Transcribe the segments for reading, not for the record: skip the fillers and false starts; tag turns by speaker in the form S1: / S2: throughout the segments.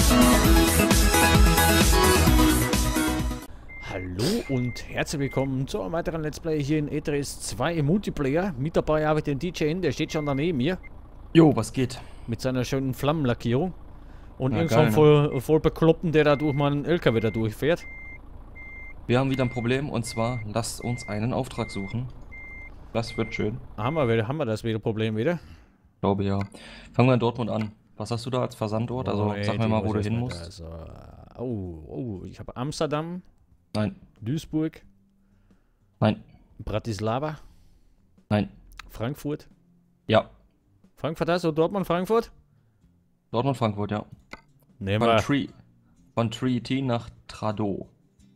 S1: Hallo und herzlich willkommen zu einem weiteren Let's Play hier in E3S 2 im Multiplayer. Mit dabei habe ich den DJ, der steht schon daneben mir.
S2: Jo, was geht?
S1: Mit seiner schönen Flammenlackierung. Und
S2: Ja,
S1: irgend so einen
S2: geil,
S1: voll Bekloppten, der da durch meinen LKW da durchfährt.
S2: Wir haben wieder ein Problem und zwar, lasst uns einen Auftrag suchen. Das wird schön.
S1: Haben wir das wieder Problem wieder?
S2: Glaube ja. Fangen wir in Dortmund an. Was hast du da als Versandort? Also
S1: Moment,
S2: sag mir mal, wo du
S1: ich
S2: hin
S1: muss
S2: musst.
S1: erst mal da. Oh, ich habe Amsterdam,
S2: Nein,
S1: Duisburg,
S2: nein,
S1: Bratislava,
S2: nein.
S1: Frankfurt.
S2: Ja,
S1: Frankfurt also Dortmund, Frankfurt?
S2: Dortmund, Frankfurt, ja.
S1: Nehmen wir.
S2: Von Treaty nach Trado.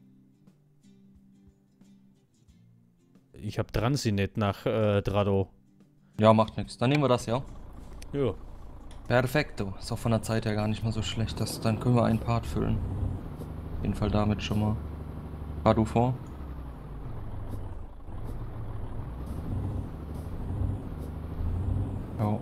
S1: Ich habe Transinet nach Drado.
S2: Ja, macht nichts. Dann nehmen wir das, ja.
S1: Ja.
S2: Perfekto. Ist auch von der Zeit her gar nicht mal so schlecht. Dann können wir einen Part füllen. Auf jeden Fall damit schon mal. Fahr du vor. Ja.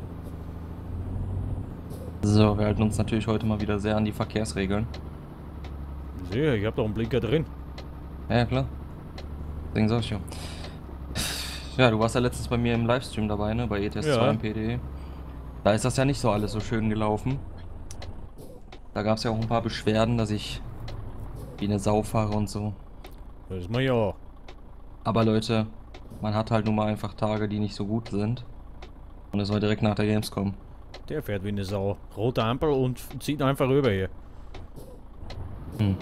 S2: So, wir halten uns natürlich heute mal wieder sehr an die Verkehrsregeln.
S1: Sehe, ich habe doch einen Blinker drin.
S2: Ja, klar. Deswegen sag ich ja. Ja, du warst ja letztens bei mir im Livestream dabei, ne? Bei ETS 2 im PDE. Da ist das ja nicht so alles so schön gelaufen. Da gab es ja auch ein paar Beschwerden, dass ich wie eine Sau fahre und so.
S1: Das ist mir ja.
S2: Aber Leute, man hat halt nun mal einfach Tage, die nicht so gut sind. Und es war direkt nach der Gamescom.
S1: Der fährt wie eine Sau. Rote Ampel und zieht einfach rüber hier.
S2: Hm.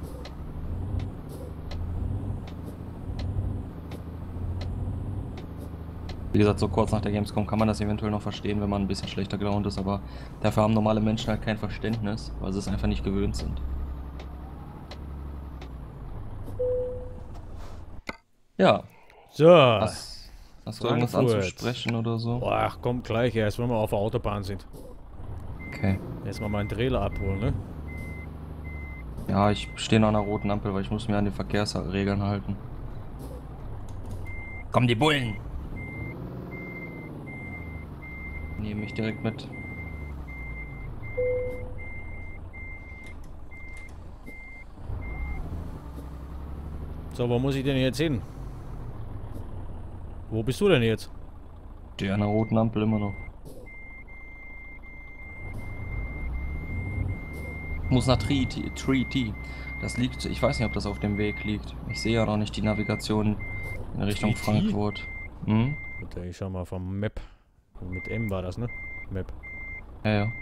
S2: Wie gesagt, so kurz nach der Gamescom kann man das eventuell noch verstehen, wenn man ein bisschen schlechter gelaunt ist, aber dafür haben normale Menschen halt kein Verständnis, weil sie es einfach nicht gewöhnt sind. Ja.
S1: So.
S2: Hast du irgendwas anzusprechen oder so?
S1: Ach, kommt gleich erst, wenn wir auf der Autobahn sind.
S2: Okay.
S1: Erstmal meinen Trailer abholen, ne?
S2: Ja, ich stehe noch an der roten Ampel, weil ich muss mir an die Verkehrsregeln halten. Komm, die Bullen! Nehme ich direkt mit.
S1: So, wo muss ich denn jetzt hin? Wo bist du denn jetzt?
S2: Stehe an der roten Ampel immer noch. Muss nach Treaty. Das liegt, ich weiß nicht, ob das auf dem Weg liegt. Ich sehe ja noch nicht die Navigation in Richtung
S1: Treaty?
S2: Frankfurt. Hm?
S1: Warte, ich schau mal vom Map. Mit M war das, ne? Map.
S2: Ja, ja.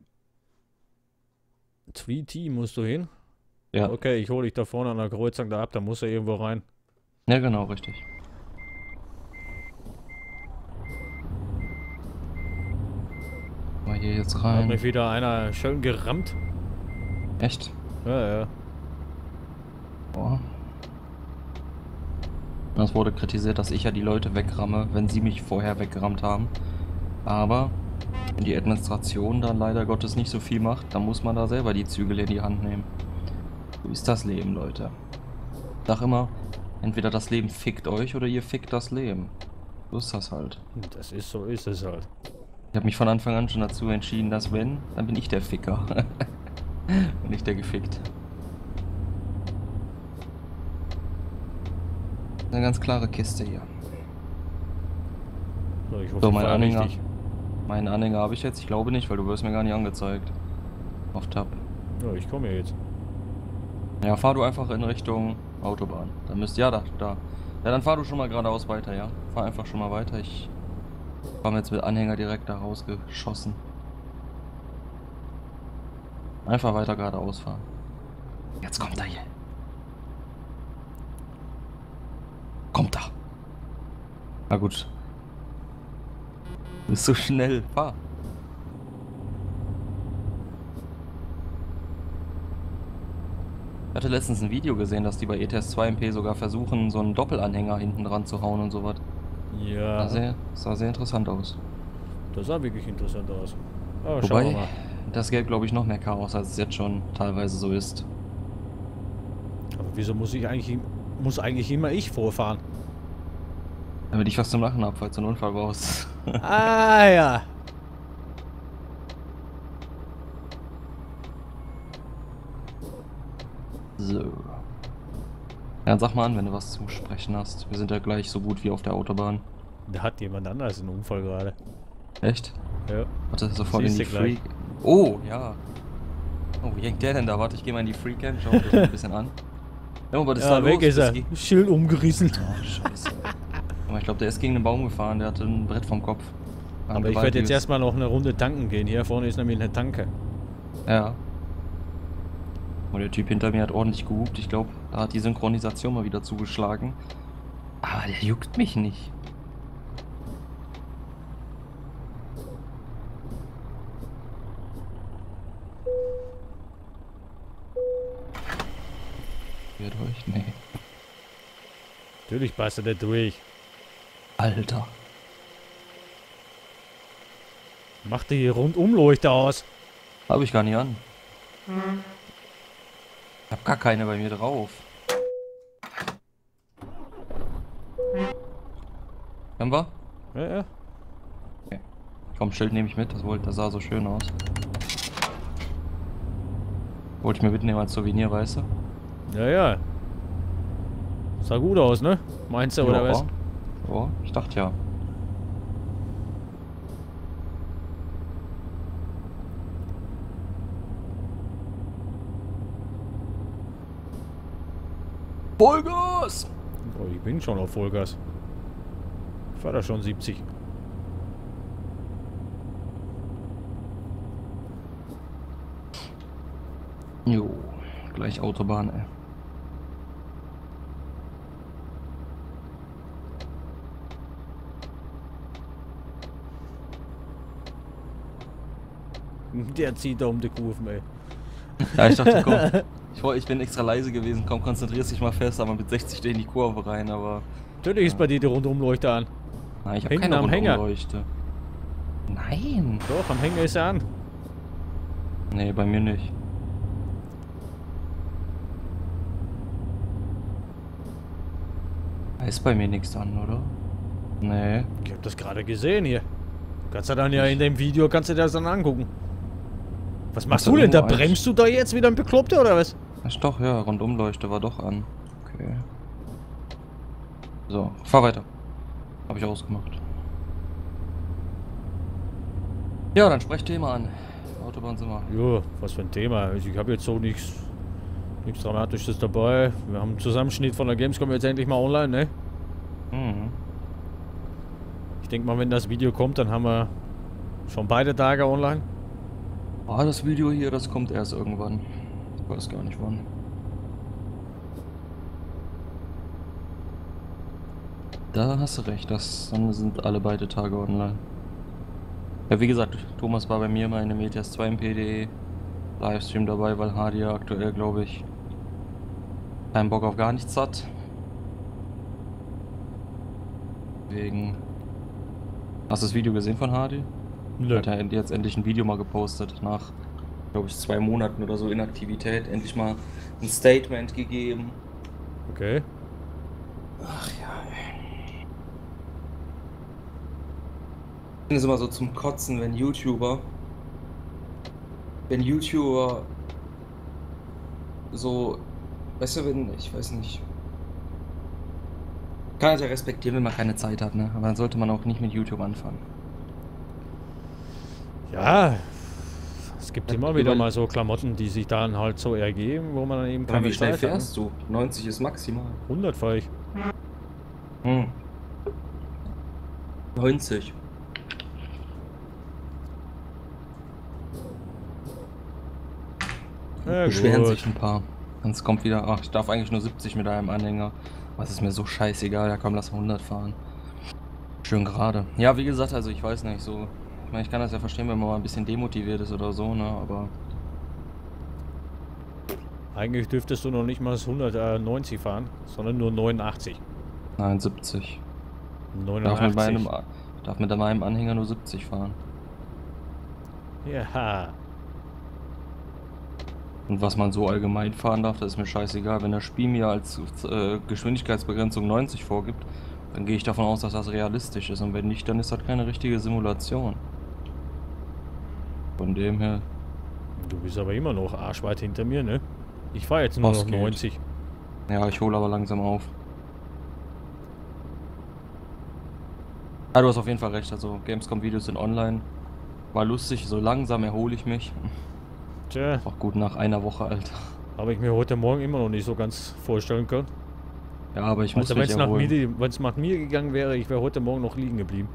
S1: 3T musst du hin?
S2: Ja.
S1: Okay, ich hole dich da vorne an der Kreuzung da ab, da muss er irgendwo rein.
S2: Ja, genau, richtig. Mal hier jetzt
S1: Hat
S2: rein.
S1: mich wieder einer schön gerammt.
S2: Echt?
S1: Ja.
S2: Boah. Es wurde kritisiert, dass ich ja die Leute wegramme, wenn sie mich vorher weggerammt haben. Aber wenn die Administration dann leider Gottes nicht so viel macht, dann muss man da selber die Zügel in die Hand nehmen. So ist das Leben, Leute. Ich sag immer, entweder das Leben fickt euch oder ihr fickt das Leben. So ist das halt.
S1: So ist es halt.
S2: Ich habe mich von Anfang an schon dazu entschieden, dass wenn, dann bin ich der Ficker. Und nicht der gefickt. Eine ganz klare Kiste hier.
S1: So, ich hoffe,
S2: So,
S1: ich
S2: mein
S1: fahre
S2: Anhänger.
S1: richtig.
S2: Meinen Anhänger habe ich jetzt. Ich glaube nicht, weil du wirst mir gar nicht angezeigt. Auf Tab.
S1: Ja, ich komme ja jetzt.
S2: Ja, fahr du einfach in Richtung Autobahn. Dann müsst ja da. Ja, dann fahr du schon mal geradeaus weiter, ja. Fahr einfach schon mal weiter. Ich komme jetzt mit Anhänger direkt da rausgeschossen. Einfach weiter geradeaus fahren. Jetzt kommt er hier. Kommt da. Na gut. Du bist so schnell. Fahr. Ich hatte letztens ein Video gesehen, dass die bei ETS 2 MP sogar versuchen, so einen Doppelanhänger hinten dran zu hauen und sowas.
S1: Ja.
S2: Sah sehr interessant aus.
S1: Das sah wirklich interessant aus. Aber schauen wir
S2: Wobei,
S1: mal.
S2: das gäbe, glaube ich, noch mehr Chaos, als es jetzt schon teilweise so ist.
S1: Aber wieso muss eigentlich immer ich vorfahren?
S2: Damit ich was zum Lachen habe, falls du einen Unfall baust.
S1: Ah ja.
S2: So. Ja, dann sag mal an, wenn du was zum Sprechen hast. Wir sind ja gleich so gut wie auf der Autobahn.
S1: Da hat jemand anders einen Unfall gerade.
S2: Echt?
S1: Ja.
S2: Warte, sofort in
S1: Siehst
S2: die
S1: du gleich.
S2: Free... Oh, ja. Oh, wie hängt der denn da? Warte, ich gehe mal in die Freecam, schau mir das mal ein bisschen an. Ja, was ist da
S1: Ja, weg
S2: los?
S1: ist er.
S2: Das
S1: Schild umgerissen.
S2: Oh, scheiße. Aber ich glaube, der ist gegen einen Baum gefahren, der hatte ein Brett vom Kopf.
S1: Aber ich werde jetzt erstmal noch eine Runde tanken gehen. Hier vorne ist nämlich eine Tanke.
S2: Ja. Und der Typ hinter mir hat ordentlich gehupt. Ich glaube, da hat die Synchronisation mal wieder zugeschlagen. Aber der juckt mich nicht. Ihr durch? Nee.
S1: Natürlich passt er da durch.
S2: Alter.
S1: Mach die Rundumleuchte aus.
S2: Habe ich gar nicht an. Ich hab gar keine bei mir drauf. Können wir?
S1: Ja, ja.
S2: Okay. Komm, Schild nehme ich mit. Das sah so schön aus. Wollte ich mir mitnehmen als Souvenir, weißt du?
S1: Ja, ja. Sah gut aus, ne? Meinst du, oder was?
S2: Ja, ich dachte ja. Vollgas!
S1: Oh, ich bin schon auf Vollgas. Ich fahr da schon 70.
S2: Jo, gleich Autobahn, ey.
S1: Der zieht da um die Kurven, ey.
S2: Ja, ich dachte, komm. Ich bin extra leise gewesen. Komm, konzentrierst dich mal fest, aber mit 60 stehe in die Kurve rein, aber...
S1: Natürlich ist bei dir die Rundumleuchte an.
S2: Nein, ich habe
S1: Hinten
S2: keine
S1: am Hänger.
S2: Rundumleuchte. Nein.
S1: Doch, am Hänger ist er an.
S2: Nee, bei mir nicht. Da ist bei mir nichts an, oder? Nee.
S1: Ich hab das gerade gesehen hier. Kannst du dann ja in dem Video, kannst du dir das dann angucken. Was machst du denn da? Bremst du da jetzt wieder ein Bekloppter oder was?
S2: Ach doch, ja, Rundumleuchte war doch an. Okay. So, fahr weiter. Hab ich ausgemacht. Ja, dann sprech Thema an. Autobahn sind wir.
S1: Jo, was für ein Thema. Also ich habe jetzt so nichts Dramatisches dabei. Wir haben einen Zusammenschnitt von der Gamescom jetzt endlich mal online, ne?
S2: Mhm.
S1: Ich denke mal, wenn das Video kommt, dann haben wir schon beide Tage online.
S2: Ah, das Video hier, das kommt erst irgendwann. Ich weiß gar nicht wann. Da hast du recht, dann sind alle beide Tage online. Ja, wie gesagt, Thomas war bei mir mal in dem ETS 2 im PDE Livestream dabei, weil Hardy ja aktuell, glaube ich, keinen Bock auf gar nichts hat. Deswegen. Hast du das Video gesehen von Hardy?
S1: Nö.
S2: Hat er jetzt endlich ein Video mal gepostet, nach, glaube ich, 2 Monaten oder so Inaktivität. Endlich mal ein Statement gegeben.
S1: Okay.
S2: Ach ja. Ich finde es immer so zum Kotzen, wenn YouTuber so, weißt du, ich weiß nicht. Kann halt ja respektieren, wenn man keine Zeit hat, ne? Aber dann sollte man auch nicht mit YouTube anfangen.
S1: Ja, es gibt immer wieder mal so Klamotten, die sich dann halt so ergeben, wo man dann eben
S2: Aber wie schnell
S1: Zeit hat, ne?
S2: fährst du? 90 ist maximal.
S1: 100 fahre ich.
S2: 90.
S1: Ja,
S2: Beschweren
S1: gut.
S2: sich ein paar. Und es kommt wieder, ach, ich darf eigentlich nur 70 mit einem Anhänger. Was ist mir so scheißegal, ja komm, lass 100 fahren. Schön gerade. Ja, wie gesagt, also ich weiß nicht, so. Ich meine, ich kann das ja verstehen, wenn man mal ein bisschen demotiviert ist oder so, ne, aber...
S1: Eigentlich dürftest du noch nicht mal das 190 fahren, sondern nur 89.
S2: Nein, 70.
S1: 89.
S2: Darf mit meinem Anhänger nur 70 fahren.
S1: Ja.
S2: Und was man so allgemein fahren darf, das ist mir scheißegal. Wenn das Spiel mir als Geschwindigkeitsbegrenzung 90 vorgibt, dann gehe ich davon aus, dass das realistisch ist. Und wenn nicht, dann ist das keine richtige Simulation. Von dem her.
S1: Du bist aber immer noch arschweit hinter mir, ne? Ich fahre jetzt nur
S2: Was
S1: noch
S2: geht?
S1: 90.
S2: Ja, ich hole aber langsam auf. Ja, du hast auf jeden Fall recht, also Gamescom-Videos sind online. War lustig, so langsam erhole ich mich.
S1: Tja,
S2: Auch gut nach einer Woche, Alter.
S1: habe ich mir heute Morgen immer noch nicht so ganz vorstellen können.
S2: Ja, aber ich muss
S1: Also
S2: mich erholen.
S1: wenn es nach mir gegangen wäre, ich wäre heute Morgen noch liegen geblieben.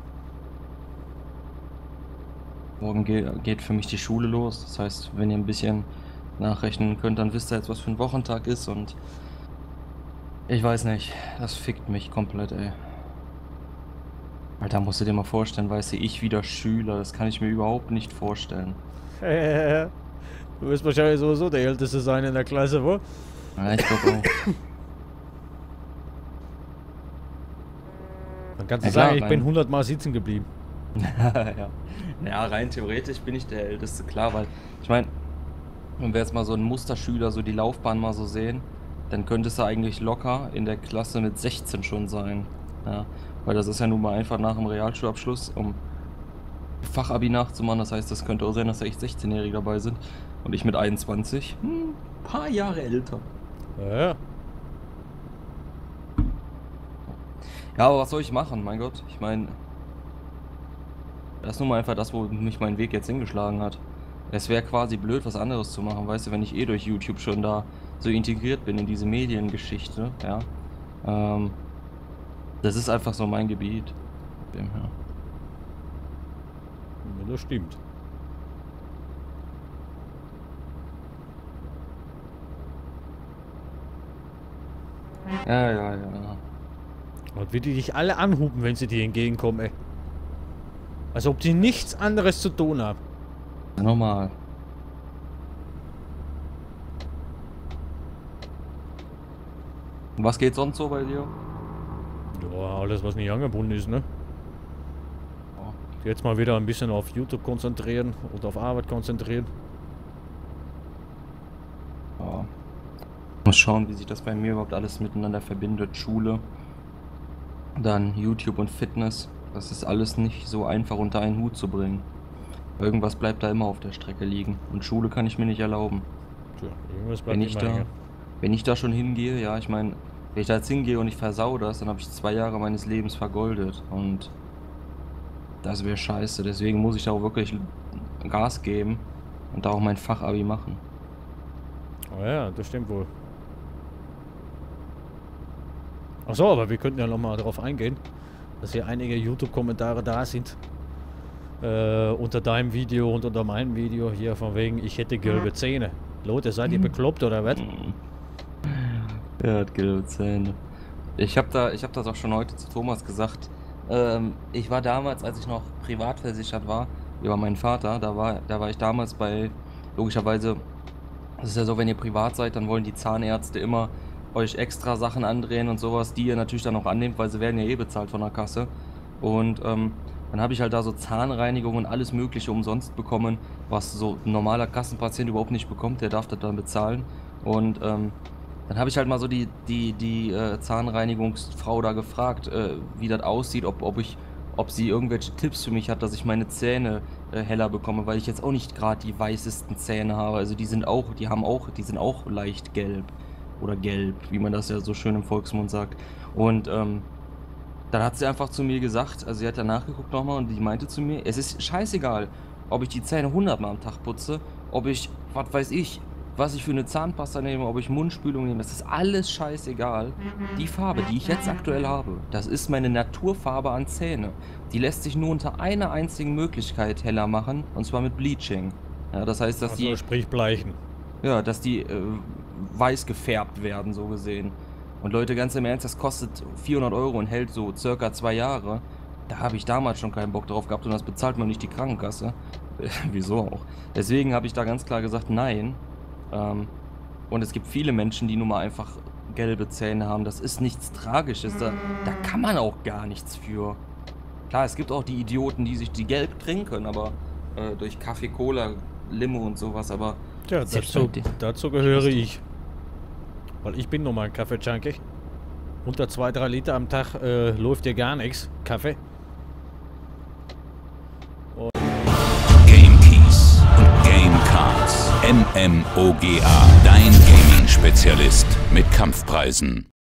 S2: Morgen geht für mich die Schule los. Das heißt, wenn ihr ein bisschen nachrechnen könnt, dann wisst ihr jetzt, was für ein Wochentag ist. Und ich weiß nicht, das fickt mich komplett, ey. Alter, musst du dir mal vorstellen, weißt du, ich wieder Schüler, das kann ich mir überhaupt nicht vorstellen.
S1: Du wirst wahrscheinlich sowieso der Älteste sein in der Klasse, wo?
S2: Ja, ich glaube auch.
S1: Dann kannst du
S2: Ja, klar,
S1: sagen, ich bin
S2: nein.
S1: 100 Mal sitzen geblieben.
S2: Ja. Ja, rein theoretisch bin ich der Älteste, klar, weil ich meine, wenn wir jetzt mal so einen Musterschüler, so die Laufbahn mal so sehen, dann könntest du eigentlich locker in der Klasse mit 16 schon sein. Ja, weil das ist ja nun mal einfach nach dem Realschulabschluss, um Fachabi nachzumachen. Das heißt, das könnte auch sein, dass da echt 16-Jährige dabei sind. Und ich mit 21, paar Jahre älter.
S1: Ja.
S2: Ja, aber was soll ich machen, mein Gott? Ich meine, das ist nun mal einfach das, wo mich mein Weg jetzt hingeschlagen hat. Es wäre quasi blöd, was anderes zu machen, weißt du, wenn ich eh durch YouTube schon da so integriert bin in diese Mediengeschichte, ja. Das ist einfach so mein Gebiet. Ja.
S1: Ja, das stimmt.
S2: Ja.
S1: Und wie die dich alle anhupen, wenn sie dir entgegenkommen, ey. Als ob die nichts anderes zu tun haben.
S2: Normal. Und was geht sonst so bei dir?
S1: Ja, alles was nicht angebunden ist, ne? Jetzt mal wieder ein bisschen auf YouTube konzentrieren und auf Arbeit konzentrieren.
S2: Ja. Muss schauen, wie sich das bei mir überhaupt alles miteinander verbindet. Schule, dann YouTube und Fitness. Das ist alles nicht so einfach unter einen Hut zu bringen. Irgendwas bleibt da immer auf der Strecke liegen. Und Schule kann ich mir nicht erlauben.
S1: Tja, irgendwas bleibt immer hängen.
S2: Wenn ich da schon hingehe, ja, ich meine, wenn ich da jetzt hingehe und ich versau das, dann habe ich 2 Jahre meines Lebens vergoldet. Und das wäre scheiße. Deswegen muss ich da auch wirklich Gas geben und da auch mein Fachabi machen.
S1: Oh ja, das stimmt wohl. Achso, aber wir könnten ja nochmal darauf eingehen, dass hier einige YouTube-Kommentare da sind. Unter deinem Video und unter meinem Video hier von wegen, ich hätte gelbe Zähne. Leute, seid ihr bekloppt oder was?
S2: Er hat gelbe Zähne. Ich hab das auch schon heute zu Thomas gesagt. Ich war damals, als ich noch privat versichert war, über meinen Vater, da war ich damals bei, logischerweise, es ist ja so, wenn ihr privat seid, dann wollen die Zahnärzte immer euch extra Sachen andrehen und sowas, die ihr natürlich dann auch annehmt, weil sie werden ja eh bezahlt von der Kasse. Und dann habe ich halt da so Zahnreinigung und alles mögliche umsonst bekommen, was so ein normaler Kassenpatient überhaupt nicht bekommt, der darf das dann bezahlen. Und dann habe ich halt mal so die Zahnreinigungsfrau da gefragt, wie das aussieht, ob sie irgendwelche Tipps für mich hat, dass ich meine Zähne heller bekomme, weil ich jetzt auch nicht gerade die weißesten Zähne habe. Also die sind auch leicht gelb oder gelb, wie man das ja so schön im Volksmund sagt. Und dann hat sie einfach zu mir gesagt, also sie hat ja nachgeguckt nochmal und die meinte zu mir, es ist scheißegal, ob ich die Zähne 100 Mal am Tag putze, ob ich, was weiß ich, was ich für eine Zahnpasta nehme, ob ich Mundspülung nehme, das ist alles scheißegal. Die Farbe, die ich jetzt aktuell habe, das ist meine Naturfarbe an Zähne. Die lässt sich nur unter einer einzigen Möglichkeit heller machen, und zwar mit Bleaching. Ja, das heißt, dass
S1: Also sprich bleichen.
S2: ja, dass die weiß gefärbt werden, so gesehen. Und Leute, ganz im Ernst, das kostet 400 € und hält so circa 2 Jahre. Da habe ich damals schon keinen Bock drauf gehabt und das bezahlt mir nicht die Krankenkasse. Wieso auch? Deswegen habe ich da ganz klar gesagt, nein. Und es gibt viele Menschen, die nun mal einfach gelbe Zähne haben. Das ist nichts Tragisches. Da kann man auch gar nichts für. Klar, es gibt auch die Idioten, die sich die gelb trinken, aber durch Kaffee, Cola, Limo und sowas, aber
S1: Tja, dazu gehöre ich. Weil ich bin nun mal ein Kaffee-Junkie. Unter 2-3 Liter am Tag läuft dir gar nichts. Kaffee.
S3: Game Keys und Game Cards. MMOGA, dein Gaming-Spezialist mit Kampfpreisen.